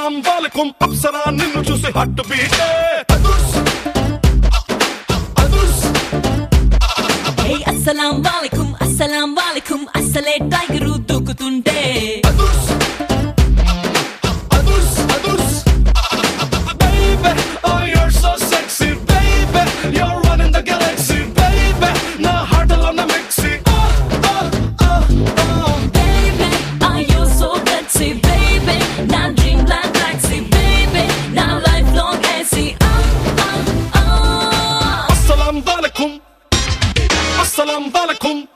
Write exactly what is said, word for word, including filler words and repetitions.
अस्सलाम वालेकुम अप्सरा నిన్ను చూసి heart beat Hey assalamu alaikum assalamu alaikum అసలే టైగర్ దూకుతుంటే baby oh you're so sexy baby you're running the galaxy baby నా హార్ట్ లో నా mixie oh oh oh oh baby are you so sexy baby now dream like taxi baby now lifelong hazy oh oh oh अस्सलाम वालेकुम अस्सलाम वालेकुम